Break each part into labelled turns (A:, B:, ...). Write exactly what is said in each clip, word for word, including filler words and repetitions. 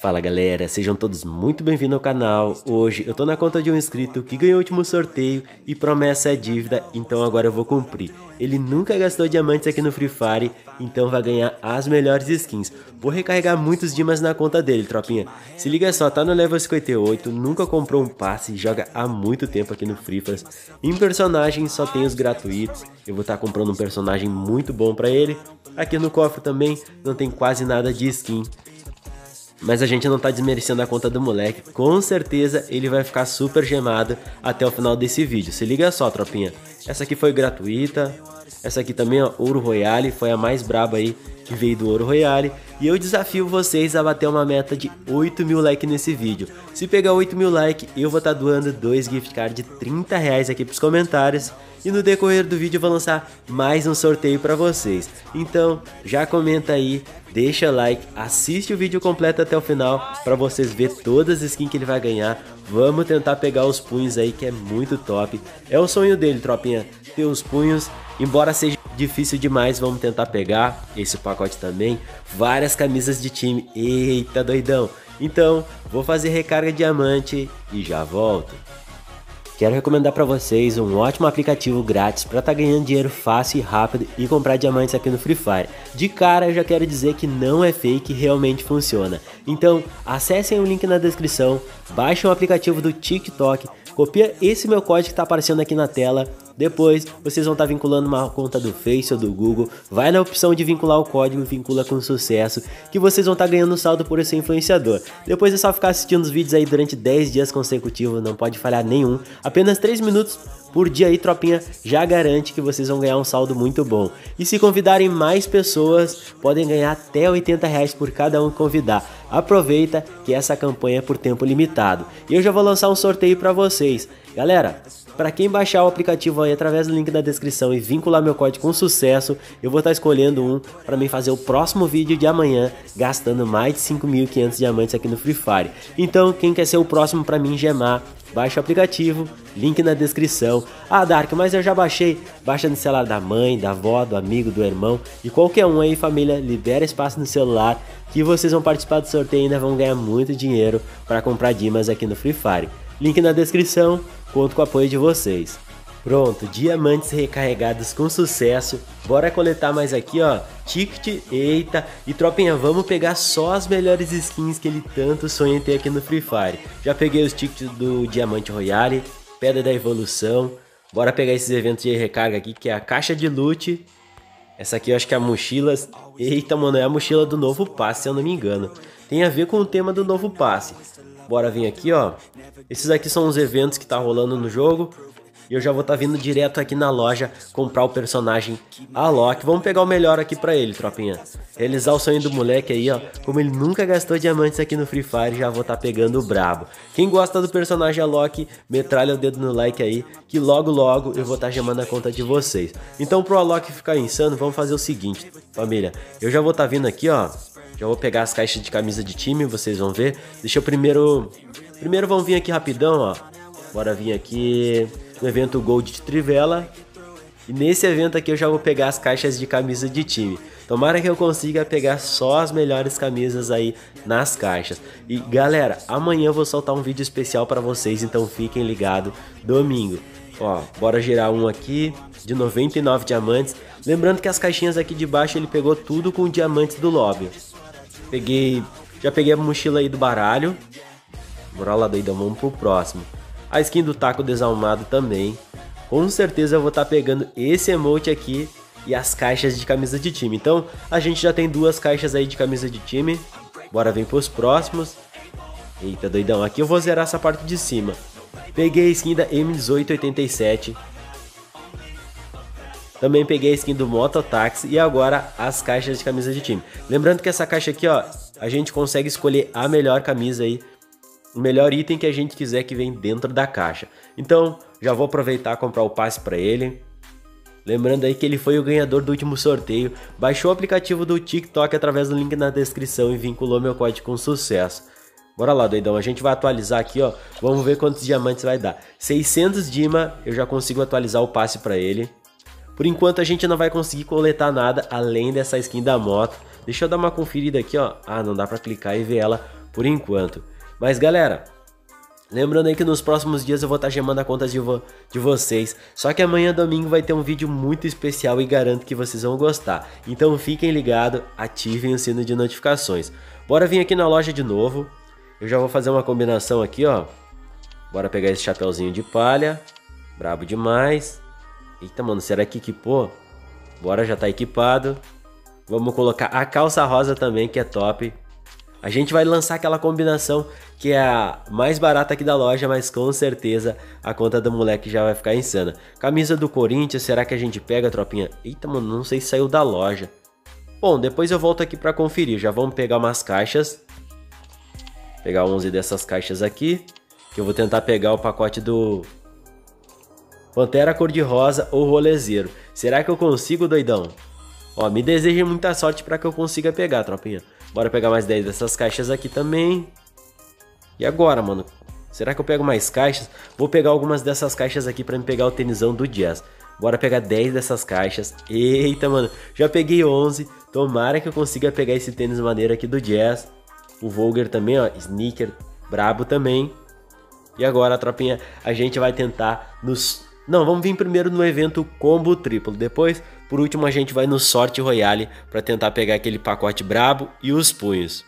A: Fala galera, sejam todos muito bem-vindos ao canal. Hoje eu tô na conta de um inscrito que ganhou o último sorteio e promessa é dívida, então agora eu vou cumprir. Ele nunca gastou diamantes aqui no Free Fire, então vai ganhar as melhores skins. Vou recarregar muitos dimas na conta dele, tropinha. Se liga só, tá no level cinquenta e oito, nunca comprou um passe, joga há muito tempo aqui no Free Fire. Em personagens só tem os gratuitos, eu vou estar tá comprando um personagem muito bom pra ele. Aqui no cofre também não tem quase nada de skin. Mas a gente não tá desmerecendo a conta do moleque, com certeza ele vai ficar super gemado até o final desse vídeo. Se liga só, tropinha, essa aqui foi gratuita, essa aqui também, ó, Ouro Royale, foi a mais braba aí que veio do Ouro Royale. E eu desafio vocês a bater uma meta de oito mil likes nesse vídeo. Se pegar oito mil likes, eu vou estar tá doando dois gift cards de trinta reais aqui pros comentários. E no decorrer do vídeo eu vou lançar mais um sorteio para vocês. Então já comenta aí, deixa like, assiste o vídeo completo até o final para vocês ver todas as skins que ele vai ganhar. Vamos tentar pegar os punhos aí, que é muito top. É o sonho dele, tropinha, ter os punhos. Embora seja difícil demais, vamos tentar pegar esse pacote também. Várias camisas de time, eita doidão. Então vou fazer recarga diamante e já volto. Quero recomendar para vocês um ótimo aplicativo grátis para estar tá ganhando dinheiro fácil e rápido e comprar diamantes aqui no Free Fire. De cara eu já quero dizer que não é fake, realmente funciona. Então acessem o link na descrição, baixem o aplicativo do TikTok, copia esse meu código que está aparecendo aqui na tela. Depois vocês vão estar tá vinculando uma conta do Face ou do Google, vai na opção de vincular o código e vincula com sucesso, que vocês vão estar tá ganhando saldo por esse influenciador. Depois é só ficar assistindo os vídeos aí durante dez dias consecutivos, não pode falhar nenhum, apenas três minutos por dia aí, tropinha, já garante que vocês vão ganhar um saldo muito bom. E se convidarem mais pessoas, podem ganhar até oitenta reais por cada um que convidar. Aproveita que essa campanha é por tempo limitado. E eu já vou lançar um sorteio para vocês. Galera, para quem baixar o aplicativo aí através do link da descrição e vincular meu código com sucesso, eu vou estar tá escolhendo um para mim fazer o próximo vídeo de amanhã, gastando mais de cinco mil e quinhentos diamantes aqui no Free Fire. Então, quem quer ser o próximo para mim gemar, baixa o aplicativo, link na descrição. Ah, Dark, mas eu já baixei. Baixa no celular da mãe, da avó, do amigo, do irmão e qualquer um aí, família, libera espaço no celular que vocês vão participar do sorteio e ainda vão ganhar muito dinheiro para comprar dimas aqui no Free Fire. Link na descrição, conto com o apoio de vocês. Pronto, diamantes recarregados com sucesso. Bora coletar mais aqui, ó, ticket, eita. E tropinha, vamos pegar só as melhores skins que ele tanto sonha em ter aqui no Free Fire. Já peguei os tickets do Diamante Royale, Pedra da Evolução. Bora pegar esses eventos de recarga aqui, que é a caixa de loot. Essa aqui eu acho que é a mochila. Eita, mano, é a mochila do novo passe, se eu não me engano. Tem a ver com o tema do novo passe. Bora vir aqui, ó. Esses aqui são os eventos que tá rolando no jogo. E eu já vou estar tá vindo direto aqui na loja comprar o personagem Alok. Vamos pegar o melhor aqui pra ele, tropinha. Realizar o sonho do moleque aí, ó. Como ele nunca gastou diamantes aqui no Free Fire, já vou estar tá pegando o brabo. Quem gosta do personagem Alok, metralha o dedo no like aí, que logo logo eu vou estar tá gemando a conta de vocês. Então pro Alok ficar insano, vamos fazer o seguinte, família. Eu já vou estar tá vindo aqui, ó. Já vou pegar as caixas de camisa de time, vocês vão ver. Deixa eu primeiro... Primeiro vamos vir aqui rapidão, ó. Bora vir aqui no evento Gold de Trivela. E nesse evento aqui eu já vou pegar as caixas de camisa de time. Tomara que eu consiga pegar só as melhores camisas aí nas caixas. E galera, amanhã eu vou soltar um vídeo especial para vocês, então fiquem ligados. Domingo. Ó, bora girar um aqui de noventa e nove diamantes. Lembrando que as caixinhas aqui de baixo ele pegou tudo com diamantes do lobby. Peguei, já peguei a mochila aí do baralho. Bora lá, doidão, vamos pro próximo. A skin do taco desalmado também. Com certeza eu vou estar tá pegando esse emote aqui e as caixas de camisa de time. Então a gente já tem duas caixas aí de camisa de time. Bora vir pros próximos. Eita, doidão, aqui eu vou zerar essa parte de cima. Peguei a skin da M dezoito oitenta e sete. Também peguei a skin do Mototaxi e agora as caixas de camisa de time. Lembrando que essa caixa aqui, ó, a gente consegue escolher a melhor camisa aí, o melhor item que a gente quiser que vem dentro da caixa. Então, já vou aproveitar e comprar o passe para ele. Lembrando aí que ele foi o ganhador do último sorteio. Baixou o aplicativo do TikTok através do link na descrição e vinculou meu código com sucesso. Bora lá, doidão, a gente vai atualizar aqui, ó. Vamos ver quantos diamantes vai dar. seiscentos dima, eu já consigo atualizar o passe para ele. Por enquanto a gente não vai conseguir coletar nada além dessa skin da moto. Deixa eu dar uma conferida aqui, ó. Ah, não dá pra clicar e ver ela por enquanto. Mas galera, lembrando aí que nos próximos dias eu vou estar gemando a conta de, vo de vocês. Só que amanhã domingo vai ter um vídeo muito especial e garanto que vocês vão gostar. Então fiquem ligados, ativem o sino de notificações. Bora vir aqui na loja de novo. Eu já vou fazer uma combinação aqui, ó. Bora pegar esse chapeuzinho de palha. Brabo demais. Eita, mano, será que equipou? Bora, já tá equipado. Vamos colocar a calça rosa também, que é top. A gente vai lançar aquela combinação que é a mais barata aqui da loja, mas com certeza a conta do moleque já vai ficar insana. Camisa do Corinthians, será que a gente pega, tropinha? Eita, mano, não sei se saiu da loja. Bom, depois eu volto aqui pra conferir. Já vamos pegar umas caixas. Pegar onze dessas caixas aqui. Que eu vou tentar pegar o pacote do Pantera Cor-de-Rosa ou Rolezeiro. Será que eu consigo, doidão? Ó, me desejem muita sorte pra que eu consiga pegar, tropinha. Bora pegar mais dez dessas caixas aqui também. E agora, mano? Será que eu pego mais caixas? Vou pegar algumas dessas caixas aqui pra me pegar o tenisão do Jazz. Bora pegar dez dessas caixas. Eita, mano. Já peguei onze. Tomara que eu consiga pegar esse tênis maneiro aqui do Jazz. O Volger também, ó. Sneaker brabo também. E agora, tropinha, a gente vai tentar nos... Não, vamos vir primeiro no evento combo triplo. Depois, por último, a gente vai no Sorte Royale para tentar pegar aquele pacote brabo e os punhos.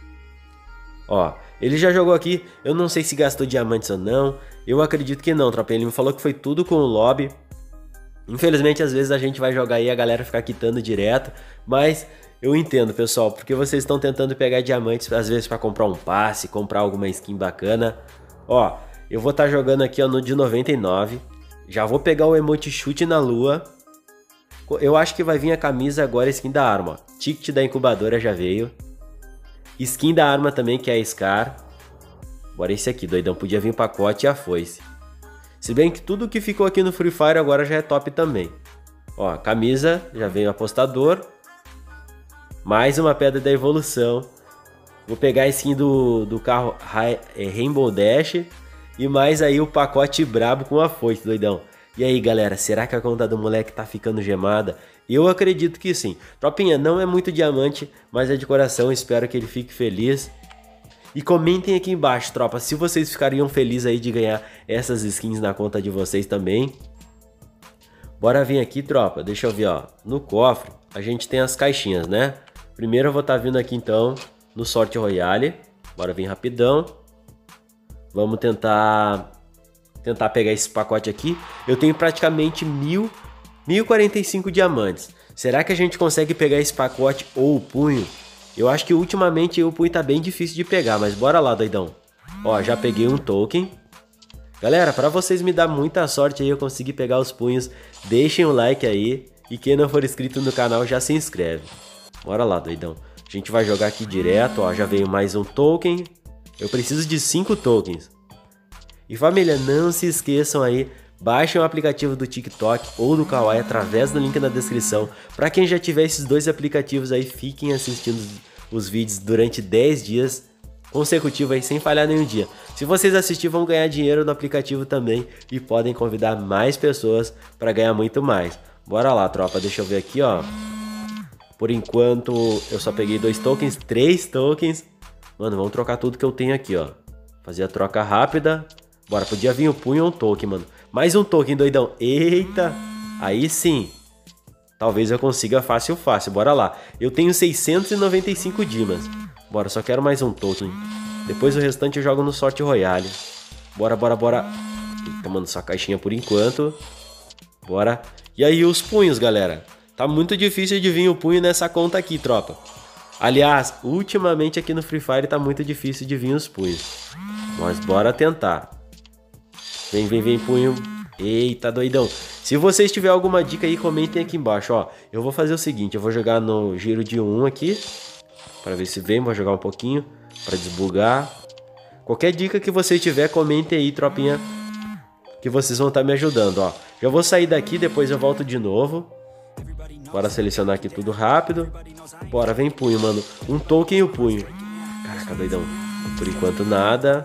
A: Ó, ele já jogou aqui. Eu não sei se gastou diamantes ou não. Eu acredito que não, tropinha. Ele me falou que foi tudo com o lobby. Infelizmente, às vezes a gente vai jogar aí e a galera fica quitando direto. Mas eu entendo, pessoal, porque vocês estão tentando pegar diamantes, às vezes para comprar um passe, comprar alguma skin bacana. Ó, eu vou estar jogando aqui ó, no de noventa e nove. Já vou pegar o emote chute na lua. Eu acho que vai vir a camisa agora, skin da arma. Ó. Ticket da incubadora já veio. Skin da arma também, que é a Scar. Bora esse aqui, doidão. Podia vir o pacote e a foice. Se bem que tudo que ficou aqui no Free Fire agora já é top também. Ó, camisa, já veio o apostador. Mais uma pedra da evolução. Vou pegar a skin do, do carro Rainbow Dash. E mais aí o pacote brabo com a foice, doidão. E aí, galera, será que a conta do moleque tá ficando gemada? Eu acredito que sim. Tropinha, não é muito diamante, mas é de coração. Espero que ele fique feliz. E comentem aqui embaixo, tropa, se vocês ficariam felizes aí de ganhar essas skins na conta de vocês também. Bora vir aqui, tropa. Deixa eu ver, ó. No cofre, a gente tem as caixinhas, né? Primeiro eu vou estar vindo aqui, então, no Sorte Royale. Bora vir rapidão. Vamos tentar tentar pegar esse pacote aqui. Eu tenho praticamente mil, mil e quarenta e cinco diamantes. Será que a gente consegue pegar esse pacote ou o punho? Eu acho que ultimamente o punho tá bem difícil de pegar, mas bora lá, doidão. Ó, já peguei um token. Galera, para vocês me dar muita sorte aí eu conseguir pegar os punhos, deixem o like aí. E quem não for inscrito no canal já se inscreve. Bora lá, doidão. A gente vai jogar aqui direto, ó. Já veio mais um token. Eu preciso de cinco tokens. E família, não se esqueçam aí, baixem o aplicativo do TikTok ou do Kawaii através do link na descrição. Para quem já tiver esses dois aplicativos aí, fiquem assistindo os vídeos durante dez dias consecutivos aí, sem falhar nenhum dia. Se vocês assistirem, vão ganhar dinheiro no aplicativo também e podem convidar mais pessoas para ganhar muito mais. Bora lá, tropa, deixa eu ver aqui, ó. Por enquanto, eu só peguei dois tokens, três tokens. Mano, vamos trocar tudo que eu tenho aqui, ó. Fazer a troca rápida. Bora, podia vir um punho ou um token, mano. Mais um token, doidão. Eita! Aí sim. Talvez eu consiga fácil, fácil. Bora lá. Eu tenho seiscentos e noventa e cinco dimas. Bora, só quero mais um token. Depois o restante eu jogo no Sorte Royale. Bora, bora, bora. Eita, mano, só caixinha por enquanto. Bora. E aí os punhos, galera. Tá muito difícil de vir o punho nessa conta aqui, tropa. Aliás, ultimamente aqui no Free Fire tá muito difícil de vir os punhos. Mas bora tentar. Vem, vem, vem, punho. Eita, doidão. Se vocês tiverem alguma dica aí, comentem aqui embaixo, ó. Eu vou fazer o seguinte, eu vou jogar no giro de um aqui. Pra ver se vem, vou jogar um pouquinho. Pra desbugar. Qualquer dica que vocês tiverem, comentem aí, tropinha. Que vocês vão estar me ajudando, ó. Já vou sair daqui, depois eu volto de novo. Bora selecionar aqui tudo rápido. Bora, vem punho, mano. Um token e o punho. Caraca, doidão. Por enquanto nada.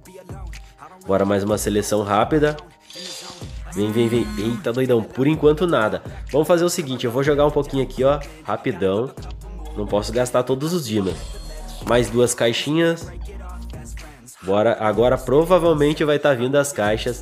A: Bora mais uma seleção rápida. Vem, vem, vem. Eita, doidão. Por enquanto nada. Vamos fazer o seguinte. Eu vou jogar um pouquinho aqui, ó. Rapidão. Não posso gastar todos os dimas. Mais duas caixinhas. Bora, agora provavelmente vai estar vindo as caixas.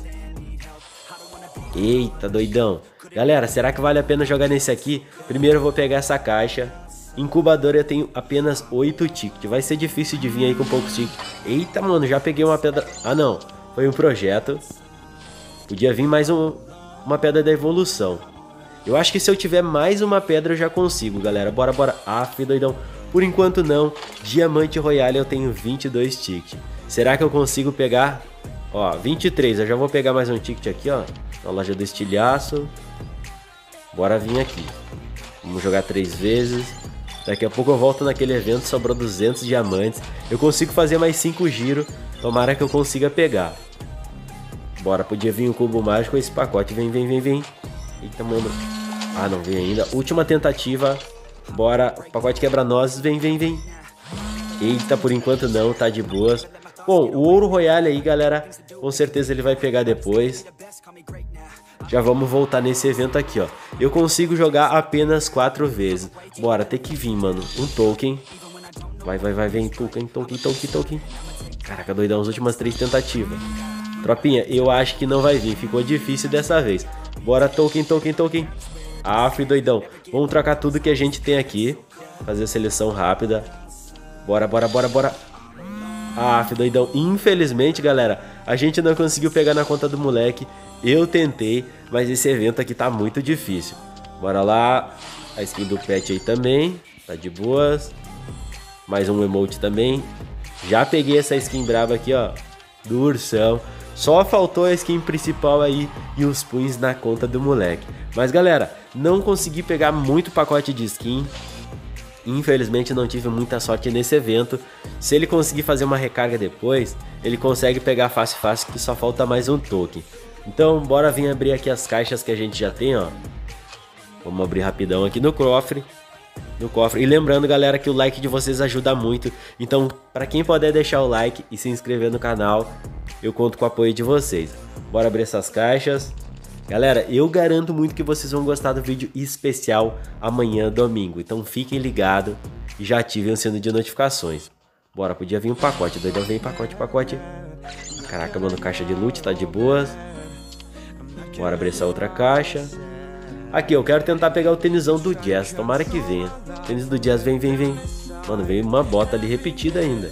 A: Eita, doidão. Galera, será que vale a pena jogar nesse aqui? Primeiro eu vou pegar essa caixa. Incubador eu tenho apenas oito tickets. Vai ser difícil de vir aí com poucos tickets. Eita, mano, já peguei uma pedra... Ah, não. Foi um projeto. Podia vir mais um... uma pedra da evolução. Eu acho que se eu tiver mais uma pedra eu já consigo, galera. Bora, bora. Aff, doidão. Por enquanto não. Diamante Royale eu tenho vinte e dois tickets. Será que eu consigo pegar? Ó, vinte e três. Eu já vou pegar mais um ticket aqui, ó. Na loja do estilhaço. Bora vir aqui. Vamos jogar três vezes. Daqui a pouco eu volto naquele evento. Sobrou duzentos diamantes. Eu consigo fazer mais cinco giros. Tomara que eu consiga pegar. Bora, podia vir um cubo mágico com esse pacote. Vem, vem, vem, vem. Eita, mano. Ah, não vem ainda. Última tentativa. Bora. Pacote quebra-nozes. Vem, vem, vem. Eita, por enquanto não. Tá de boas. Bom, o ouro royale aí, galera. Com certeza ele vai pegar depois. Já vamos voltar nesse evento aqui, ó. Eu consigo jogar apenas quatro vezes. Bora, tem que vir, mano. Um token. Vai, vai, vai. Vem. Token, token, token, token. Caraca, doidão. As últimas três tentativas. Tropinha, eu acho que não vai vir. Ficou difícil dessa vez. Bora, token, token, token. Aff, doidão. Vamos trocar tudo que a gente tem aqui. Fazer a seleção rápida. Bora, bora, bora, bora. Aff, doidão. Infelizmente, galera, a gente não conseguiu pegar na conta do moleque. Eu tentei, mas esse evento aqui tá muito difícil. Bora lá. A skin do pet aí também. Tá de boas. Mais um emote também. Já peguei essa skin braba aqui, ó. Do ursão. Só faltou a skin principal aí e os punhos na conta do moleque. Mas galera, não consegui pegar muito pacote de skin. Infelizmente não tive muita sorte nesse evento. Se ele conseguir fazer uma recarga depois, ele consegue pegar fácil fácil que só falta mais um token. Então bora vir abrir aqui as caixas que a gente já tem, ó. Vamos abrir rapidão aqui no cofre. No cofre. E lembrando, galera, que o like de vocês ajuda muito. Então, para quem puder deixar o like e se inscrever no canal, eu conto com o apoio de vocês. Bora abrir essas caixas. Galera, eu garanto muito que vocês vão gostar do vídeo especial amanhã, domingo. Então fiquem ligados e já ativem o sino de notificações. Bora, podia vir um pacote. Doidão, vem pacote, pacote. Caraca, mano, caixa de loot, tá de boas. Bora abrir essa outra caixa. Aqui, eu quero tentar pegar o tênisão do Jazz. Tomara que venha. Tênis do Jazz, vem, vem, vem. Mano, veio uma bota ali repetida ainda.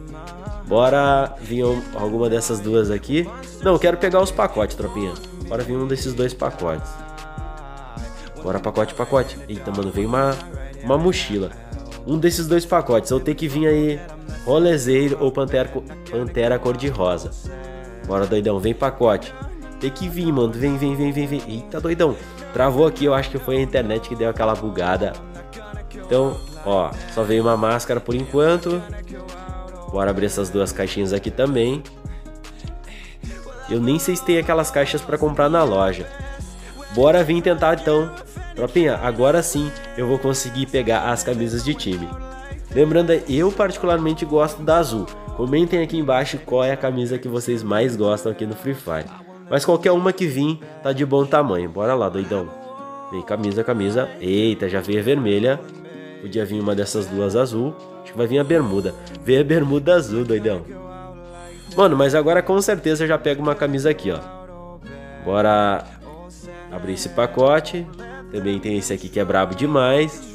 A: Bora vir alguma dessas duas aqui. Não, eu quero pegar os pacotes, tropinha. Bora vir um desses dois pacotes. Bora, pacote, pacote. Eita, mano, veio uma, uma mochila. Um desses dois pacotes. Eu tenho que vir aí rolezeiro ou pantera, pantera cor-de-rosa. Bora, doidão, vem pacote. Tem que vir, mano. Vem, vem, vem, vem, vem. Eita, doidão. Travou aqui, eu acho que foi a internet que deu aquela bugada. Então, ó, só veio uma máscara por enquanto. Bora abrir essas duas caixinhas aqui também. Eu nem sei se tem aquelas caixas pra comprar na loja. Bora vir tentar então. Tropinha, agora sim eu vou conseguir pegar as camisas de time. Lembrando, eu particularmente gosto da azul. Comentem aqui embaixo qual é a camisa que vocês mais gostam aqui no Free Fire. Mas qualquer uma que vir tá de bom tamanho. Bora lá, doidão. Vem camisa, camisa. Eita, já veio a vermelha. Podia vir uma dessas duas azul. Acho que vai vir a bermuda. Veio a bermuda azul, doidão. Mano, mas agora com certeza eu já pego uma camisa aqui, ó. Bora abrir esse pacote. Também tem esse aqui que é brabo demais.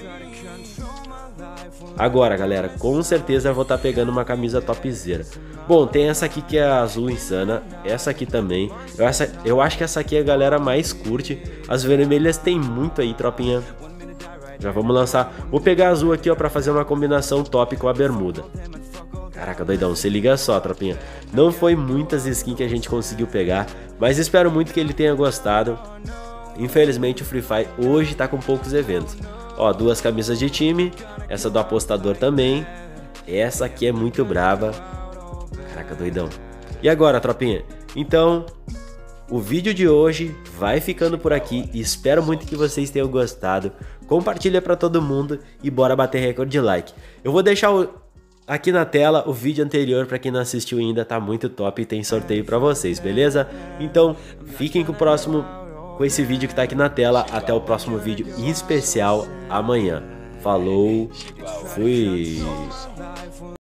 A: Agora, galera, com certeza eu vou estar tá pegando uma camisa topzera. Bom, tem essa aqui que é a azul insana. Essa aqui também. Eu, essa, eu acho que essa aqui a galera mais curte. As vermelhas tem muito aí, tropinha. Já vamos lançar. Vou pegar a azul aqui, ó, pra fazer uma combinação top com a bermuda. Caraca, doidão, se liga só, tropinha. Não foi muitas skins que a gente conseguiu pegar, mas espero muito que ele tenha gostado. Infelizmente o Free Fire hoje tá com poucos eventos. Ó, duas camisas de time. Essa do apostador também. Essa aqui é muito braba. Caraca, doidão. E agora, tropinha? Então, o vídeo de hoje vai ficando por aqui. Espero muito que vocês tenham gostado. Compartilha pra todo mundo e bora bater recorde de like. Eu vou deixar o... aqui na tela o vídeo anterior para quem não assistiu ainda, tá muito top e tem sorteio para vocês, beleza? Então, fiquem com o próximo, com esse vídeo que tá aqui na tela. Até o próximo vídeo em especial amanhã. Falou, fui!